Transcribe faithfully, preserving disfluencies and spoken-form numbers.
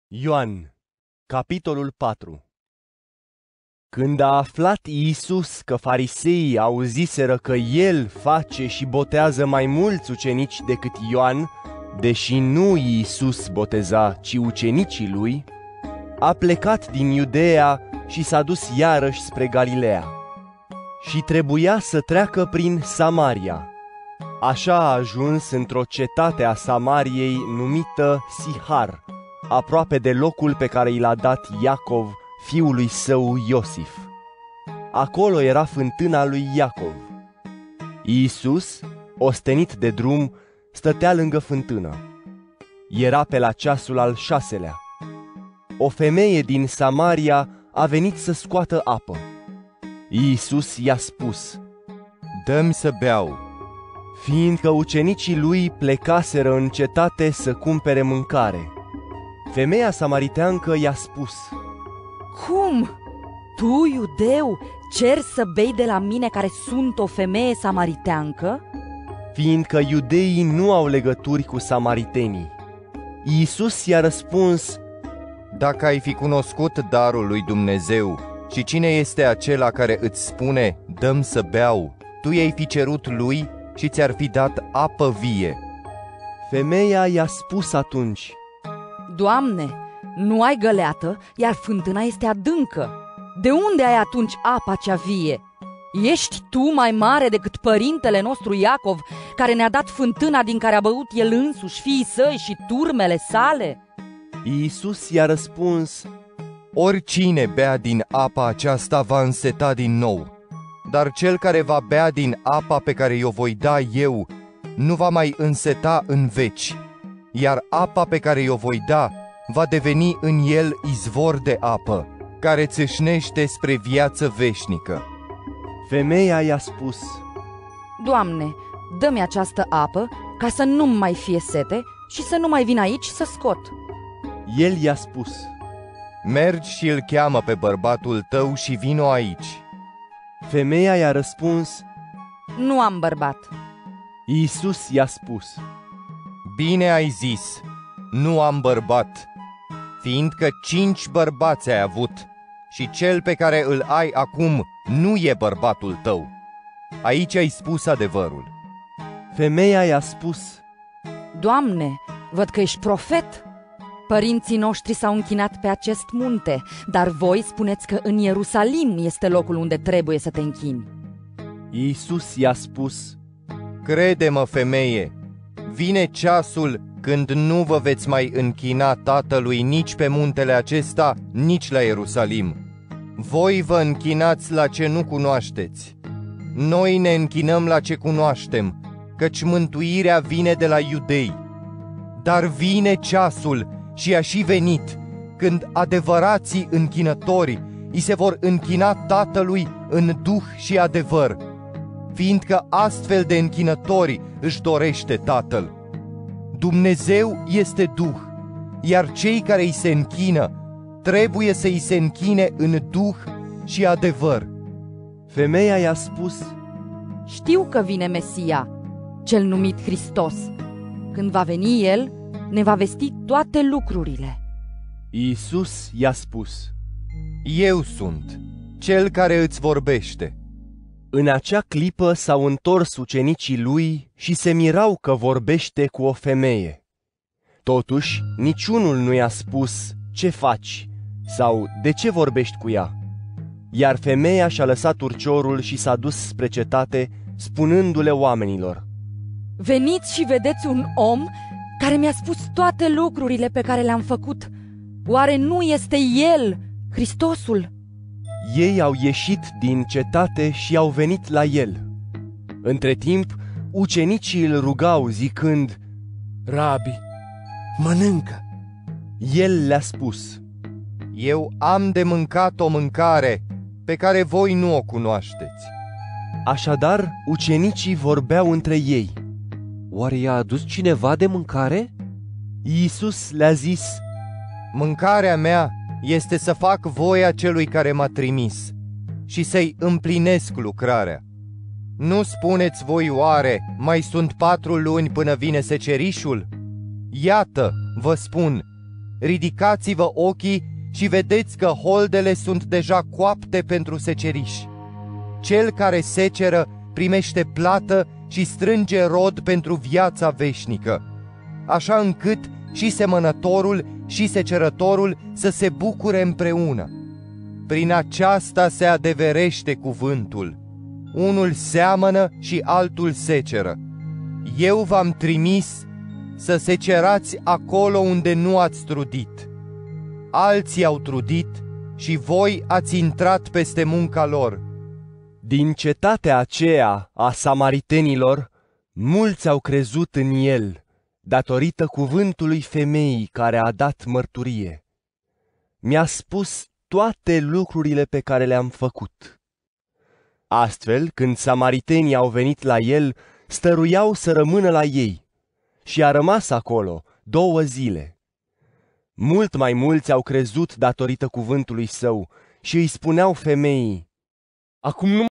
Ioan, capitolul patru. Când a aflat Iisus că fariseii auziseră că El face și botează mai mulți ucenici decât Ioan, deși nu Iisus boteza, ci ucenicii Lui, a plecat din Iudeea și s-a dus iarăși spre Galileea. Și trebuia să treacă prin Samaria. Așa a ajuns într-o cetate a Samariei numită Sihar, aproape de locul pe care i l-a dat Iacov, fiului său Iosif. Acolo era fântâna lui Iacov. Iisus, ostenit de drum, stătea lângă fântână. Era pe la ceasul al șaselea. O femeie din Samaria a venit să scoată apă. Iisus i-a spus: „Dă-mi să beau.” Fiindcă ucenicii lui plecaseră în cetate să cumpere mâncare. Femeia samariteancă i-a spus: „Cum? Tu, iudeu, ceri să bei de la mine care sunt o femeie samariteancă?” Fiindcă iudeii nu au legături cu samaritenii. Iisus i-a răspuns: „Dacă ai fi cunoscut darul lui Dumnezeu și cine este acela care îți spune, dă-mi să beau, tu i-ai fi cerut lui și ți-ar fi dat apă vie.” Femeia i-a spus atunci: „Doamne, nu ai găleată, iar fântâna este adâncă. De unde ai atunci apa cea vie? Ești tu mai mare decât părintele nostru Iacov, care ne-a dat fântâna din care a băut el însuși, fiii săi și turmele sale?” Iisus i-a răspuns: „Oricine bea din apa aceasta va înseta din nou, dar cel care va bea din apa pe care i-o voi da eu nu va mai înseta în veci, iar apa pe care i-o voi da va deveni în el izvor de apă, care țâșnește spre viață veșnică.” Femeia i-a spus: „Doamne, dă-mi această apă ca să nu mai fie sete și să nu mai vin aici să scot.” El i-a spus: „Mergi și îl cheamă pe bărbatul tău și vino aici.” Femeia i-a răspuns: „Nu am bărbat.” Iisus i-a spus: „Bine ai zis, nu am bărbat, fiindcă cinci bărbați ai avut și cel pe care îl ai acum nu e bărbatul tău. Aici ai spus adevărul.” Femeia i-a spus: „Doamne, văd că ești profet. Părinții noștri s-au închinat pe acest munte, dar voi spuneți că în Ierusalim este locul unde trebuie să te închini.” Iisus i-a spus: „Crede-mă, femeie, vine ceasul când nu vă veți mai închina Tatălui nici pe muntele acesta, nici la Ierusalim. Voi vă închinați la ce nu cunoașteți. Noi ne închinăm la ce cunoaștem, căci mântuirea vine de la iudei. Dar vine ceasul și a și venit, când adevărații închinători îi se vor închina Tatălui în duh și adevăr, fiindcă astfel de închinători își dorește Tatăl. Dumnezeu este Duh, iar cei care îi se închină trebuie să îi se închine în duh și adevăr.” Femeia i-a spus: „Știu că vine Mesia, cel numit Hristos. Când va veni El, ne va vesti toate lucrurile.” Iisus i-a spus: „Eu sunt cel care îți vorbește.” În acea clipă s-au întors ucenicii lui și se mirau că vorbește cu o femeie. Totuși, niciunul nu i-a spus: „Ce faci?” sau „De ce vorbești cu ea?” Iar femeia și-a lăsat urciorul și s-a dus spre cetate, spunându-le oamenilor: „Veniți și vedeți un om care mi-a spus toate lucrurile pe care le-am făcut. Oare nu este El, Hristosul?” Ei au ieșit din cetate și au venit la el. Între timp, ucenicii îl rugau zicând: „Rabi, mănâncă.” El le-a spus: „Eu am de mâncat o mâncare pe care voi nu o cunoașteți.” Așadar, ucenicii vorbeau între ei: „Oare i-a adus cineva de mâncare?” Iisus le-a zis: „Mâncarea mea este să fac voia celui care m-a trimis și să-i împlinesc lucrarea. Nu spuneți voi oare, mai sunt patru luni până vine secerișul? Iată, vă spun, ridicați-vă ochii și vedeți că holdele sunt deja coapte pentru seceriș. Cel care seceră primește plată și strânge rod pentru viața veșnică, așa încât și semănătorul și secerătorul să se bucure împreună. Prin aceasta se adeverește cuvântul: unul seamănă și altul seceră. Eu v-am trimis să secerați acolo unde nu ați trudit. Alții au trudit și voi ați intrat peste munca lor. Din cetatea aceea a samaritenilor, mulți au crezut în el, datorită cuvântului femeii care a dat mărturie. Mi-a spus toate lucrurile pe care le-am făcut. Astfel, când samaritenii au venit la el, stăruiau să rămână la ei și a rămas acolo două zile. Mult mai mulți au crezut datorită cuvântului său și îi spuneau femeii: Acum nu